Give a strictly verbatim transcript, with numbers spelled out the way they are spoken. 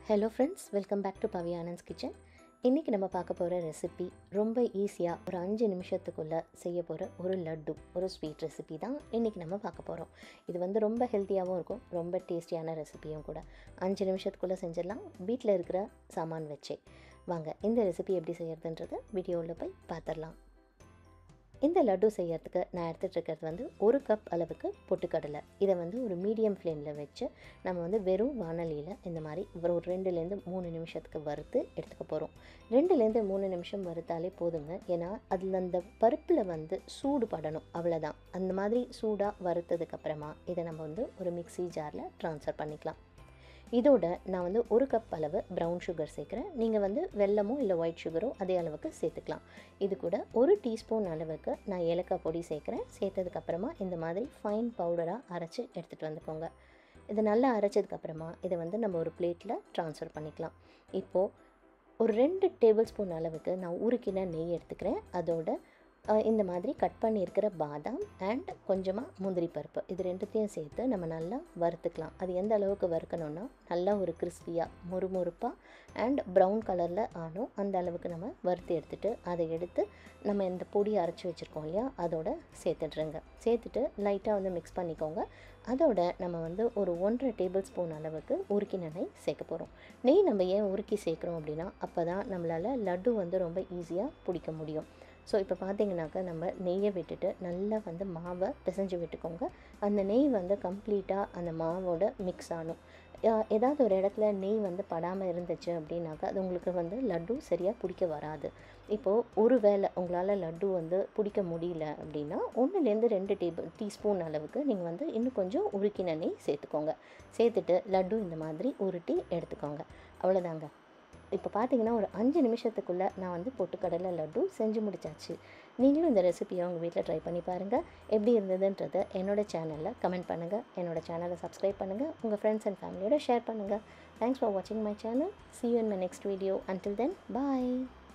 Hello friends, welcome back to PaviAnand's kitchen. இன்னைக்கு நம்ம பார்க்க போற ரெசிபி ரொம்ப ஈஸியா ஒரு அஞ்சு நிமிஷத்துக்குள்ள செய்ய போற ஒரு லட்டு, ஒரு ஸ்வீட் ரெசிபி தான் இன்னைக்கு நம்ம பார்க்க போறோம். இது வந்து ரொம்ப ஹெல்தியாவும் இருக்கும், ரொம்ப டேஸ்டியான ரெசிபியும் கூட. அஞ்சு நிமிஷத்துக்குள்ள செஞ்சிடலாம் வீட்ல இருக்கிற சாமான் வச்சே. வாங்க இந்த ரெசிபி எப்படி செய்யறதுன்றது வீடியோல போய் பார்த்திடலாம். இந்த லட்டு செய்யறதுக்கு நான் எடுத்துட்டு இருக்கிறது வந்து ஒரு கப் அளவுக்கு பொட்டுக்கடலை. இதை வந்து ஒரு மீடியம் ஃப்ளேமில் வச்சு நம்ம வந்து வெறும் வானலியில் இந்த மாதிரி ஒரு ரெண்டுலேருந்து மூணு நிமிஷத்துக்கு வறுத்து எடுத்துக்க போகிறோம். ரெண்டுலேருந்து மூணு நிமிஷம் வறுத்தாலே போதுங்க. ஏன்னா அதில் அந்த பருப்பில் வந்து சூடு படணும், அவ்வளோதான். அந்த மாதிரி சூடாக வறுத்ததுக்கப்புறமா இதை நம்ம வந்து ஒரு மிக்ஸி ஜாரில் ட்ரான்ஸ்ஃபர் பண்ணிக்கலாம். இதோட நான் வந்து ஒரு கப் அளவு ப்ரௌன் சுகர் சேர்க்குறேன். நீங்கள் வந்து வெல்லமோ இல்லை ஒயிட் சுகரோ அதே அளவுக்கு சேர்த்துக்கலாம். இது கூட ஒரு டீஸ்பூன் அளவுக்கு நான் ஏலக்காய் பொடி சேர்க்குறேன். சேர்த்ததுக்கப்புறமா இந்த மாதிரி ஃபைன் பவுடராக அரைச்சி எடுத்துகிட்டு வந்துக்கோங்க. இதை நல்லா அரைச்சதுக்கப்புறமா இதை வந்து நம்ம ஒரு பிளேட்டில் ட்ரான்ஸ்ஃபர் பண்ணிக்கலாம். இப்போது ஒரு ரெண்டு டேபிள் ஸ்பூன் அளவுக்கு நான் உருக்கின நெய் எடுத்துக்கிறேன். அதோட இந்த மாதிரி கட் பண்ணியிருக்கிற பாதாம் அண்ட் கொஞ்சமாக முந்திரி பருப்பு, இது ரெண்டுத்தையும் சேர்த்து நம்ம நல்லா வறுத்துக்கலாம். அது எந்த அளவுக்கு வறுக்கணும்னா நல்லா ஒரு கிறிஸ்பியாக முறுமுறுப்பாக அண்ட் ப்ரௌன் கலரில் ஆனும் அந்த அளவுக்கு நம்ம வறுத்து எடுத்துகிட்டு அதை எடுத்து நம்ம இந்த பொடி அரைச்சி வச்சுருக்கோம் இல்லையா, அதோட சேர்த்துட்ருங்க. சேர்த்துட்டு லைட்டாக வந்து மிக்ஸ் பண்ணிக்கோங்க. அதோட நம்ம வந்து ஒரு ஒன்றரை டேபிள் ஸ்பூன் அளவுக்கு உருக்கின நெய் சேர்க்க போகிறோம். நெய் நம்ம ஏன் உருக்கி சேர்க்குறோம் அப்படின்னா அப்போ தான் நம்மளால் லட்டு வந்து ரொம்ப ஈஸியாக பிடிக்க முடியும். ஸோ இப்போ பார்த்தீங்கன்னாக்கா நம்ம நெய்யை விட்டுட்டு நல்லா வந்து மாவை பிசைஞ்சு விட்டுக்கோங்க. அந்த நெய் வந்து கம்ப்ளீட்டாக அந்த மாவோட மிக்ஸ் ஆகணும். ஏதாவது ஒரு இடத்துல நெய் வந்து படாமல் இருந்துச்சு அப்படின்னாக்கா அது உங்களுக்கு வந்து லட்டு சரியாக பிடிக்க வராது. இப்போது ஒரு வேளை உங்களால் லட்டு வந்து பிடிக்க முடியல அப்படின்னா ஒன்றுலேருந்து ரெண்டு டேபிள் டீஸ்பூன் அளவுக்கு நீங்கள் வந்து இன்னும் கொஞ்சம் உருக்கின நெய் சேர்த்துக்கோங்க. சேர்த்துட்டு லட்டு இந்த மாதிரி உருட்டி எடுத்துக்கோங்க. அவ்வளோதாங்க. இப்போ பார்த்தீங்கன்னா ஒரு அஞ்சு நிமிஷத்துக்குள்ளே நான் வந்து பொட்டுக்கடலை லட்டு செஞ்சு முடிச்சாச்சு. நீங்களும் இந்த ரெசிபியை உங்கள் வீட்டில் ட்ரை பண்ணி பாருங்கள். எப்படி இருந்ததுன்றதை என்னோடய சேனலில் கமெண்ட் பண்ணுங்கள். என்னோடய சேனலை சப்ஸ்கிரைப் பண்ணுங்கள். உங்கள் ஃப்ரெண்ட்ஸ் அண்ட் ஃபேமிலியோட ஷேர் பண்ணுங்கள். தேங்க்ஸ் ஃபார் வாட்சிங் my channel. See you in my next video. Until then, bye.